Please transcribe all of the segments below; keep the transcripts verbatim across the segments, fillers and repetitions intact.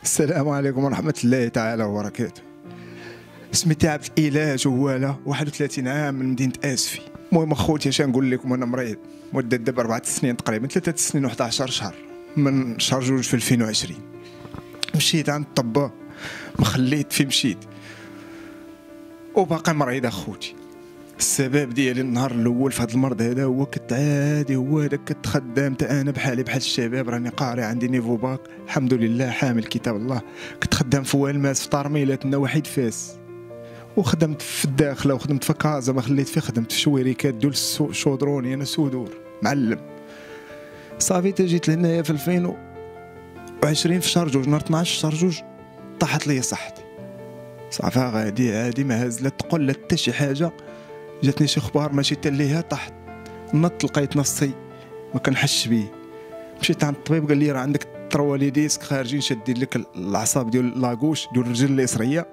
السلام عليكم ورحمة الله تعالى وبركاته. سميتي عبد الإله جواله، واحد وثلاثين عام، من مدينة آسفي. المهم اخوتي اش نقول لكم، انا مريض مدة دابا أربعة سنين تقريبا، ثلاثة سنين وحداش شهر من شهر جوج في ألفين وعشرين. مشيت عند الطباب، ما خليت في مشيت وباقي مريض اخوتي. السبب ديالي النهار الاول في هذا المرض هذا هو كنت عادي، هو هذاك كنت خدام انا بحالي بحال الشباب، راني قاري عندي نيفو باك الحمد لله، حامل كتاب الله. كنت خدام في والماس في طارميلات وحيد فاس، وخدمت في الداخله وخدمت في كازا، ما خليت فيه، خدمت في شويريكات دول شودروني، انا سودور معلم. صافي جيت لهنايا في ألفين وعشرين في شهر جوج، نهار اثناش شهر جوج طاحت لي صحتي. صافي غادي عادي، ما هاز لا تقول لا حتى شي حاجه. جاتني شي اخبار ماشي حتى ليها، طحت نط لقيت نصي ما كنحش بيه. مشيت عند الطبيب قال لي راه عندك تروالي ديسك خارجين، شادين لك الاعصاب ديال لاكوش ديال الرجل اليسريه،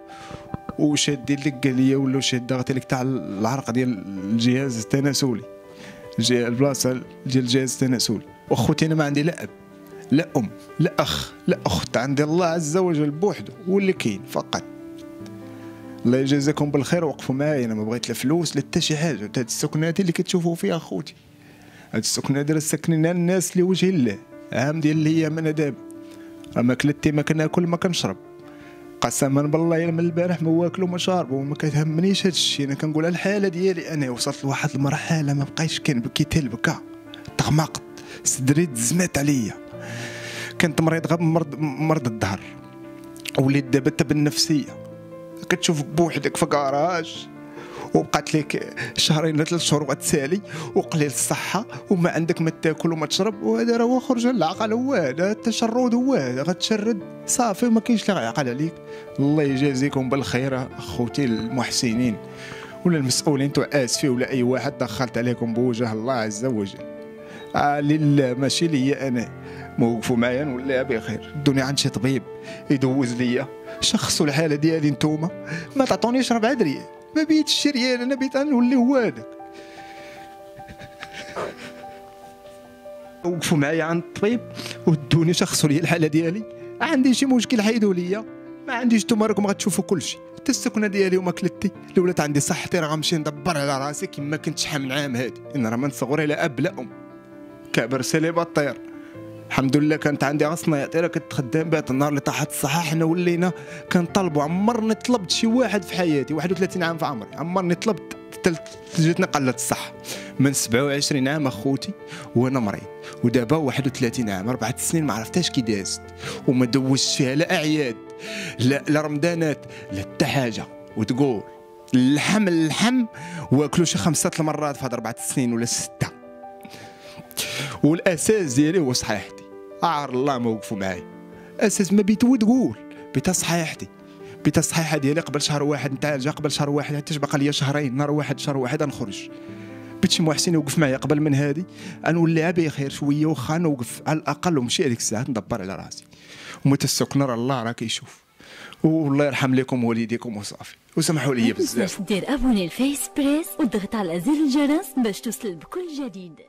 وشادين لك قال لي ولاو شاد ضاغط لك تاع العرق ديال الجهاز التناسلي، البلاصه ديال الجهاز التناسلي. واخوتي انا ما عندي لا اب لا ام لا اخ لا اخت، عندي الله عز وجل بوحده هو اللي كاين فقط. الله يجازيكم بالخير، وقفوا معايا، انا ما بغيت لا فلوس لا حتى شي حاجه. هاد السكنات اللي كتشوفوا فيها اخوتي، هاد السكنات راه ساكنينها الناس لوجه الله، عام ديال الايام. انا دابا ما كلتي ما كناكل ما كنشرب، قسما بالله من البارح ما واكل وما شارب، وما كتهمنيش هاد الشيء. انا كنقول الحاله ديالي انا وصلت لواحد المرحله ما بقيتش كنبكي حتى البكا، تغمقت، صدري تزمات عليا. كنت مريض غير مرض مرض الظهر، وليت دابا حتى بالنفسيه. كتشوف بوحدك في كراج وبقات لك شهرين ولا ثلاث شهور غتسالي وقليل الصحه وما عندك ما تاكل وما تشرب، وهذا راه هو خرج العقل، هو هذا التشرد، هو هذا غتشرد صافي وما كاينش اللي غيعقل عليك. الله يجازيكم بالخير اخوتي المحسنين ولا المسؤولين انتو اسفي ولا اي واحد دخلت عليكم بوجه الله عز وجل. آه لله ماشي ليا انا، موقفوا معايا نوليها بخير. الدنيا عند شي طبيب يدوز ليا، شخصوا الحاله ديالي نتوما، ما تعطونيش ربعة ريال، ما بيتش شي ريال، انا بيت نولي هو هذاك. وقفوا معايا عند الطبيب ودوني شخصوا لي الحاله ديالي. عندي شي مشكل حيدوا ليا، ما عنديش، نتوما راكم غتشوفوا كلشي، حتى السكنه ديالي وما كلتي. لو ولات عندي صحتي راه غنمشي ندبر على راسي كما كنت شحال من عام هادي. انا راه من صغري لا اب لا ام، كابر سيليباتير الحمد لله. كانت عندي غصنياتي راه كنت خدام بها. النهار اللي طاحت الصحه حنا ولينا كنطلبوا. عمرني طلبت شي واحد في حياتي، واحد وثلاثين عام في عمري، عمرني طلبت جاتني قلت الصحه. من سبعة وعشرين عام اخوتي وانا مريض، ودابا واحد وثلاثين عام، أربعة سنين ما عرفتهاش كي دازت، وما دوزتش فيها لا اعياد لا لا رمضانات لا حتى حاجه. وتقول اللحم اللحم واكلوا شي خمسه المرات في هاد أربعة سنين ولا سته. والاساس ديالي هو صحيحتي، عار الله ما وقفوا معايا. اساس ما بيت تقول بيتا صحيحتي، بيتا الصحيحه ديالي قبل شهر واحد نتعالج، قبل شهر واحد حتى باقي ليا شهرين، نهار واحد شهر واحد غنخرج. بيت شي محسن يوقف معايا قبل من هادي غنوليها بخير شويه، واخا نوقف على الاقل ومشي هذيك الساعه ندبر على راسي. ومتى السكنه راه الله راه كيشوف، والله يرحم لكم والديكم وصافي. وسمحوا لي بزاف. دير ابوني الفيس بريس وضغط على زر الجرس باش توصل بكل جديد.